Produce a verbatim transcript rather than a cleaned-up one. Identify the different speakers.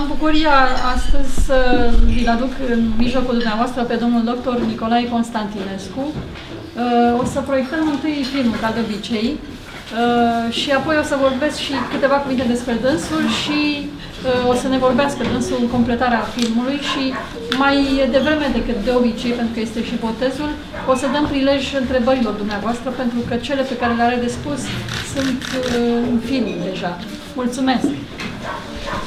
Speaker 1: Am bucuria astăzi să vi-l aduc în mijlocul dumneavoastră pe domnul doctor Nicolae Constantinescu. O să proiectăm întâi filmul, ca de obicei, și apoi o să vorbesc și câteva cuvinte despre dânsul și o să ne vorbească dânsul în completarea filmului și mai devreme decât de obicei, pentru că este și botezul, o să dăm prilej întrebărilor dumneavoastră, pentru că cele pe care le are de spus sunt în film deja. Mulțumesc!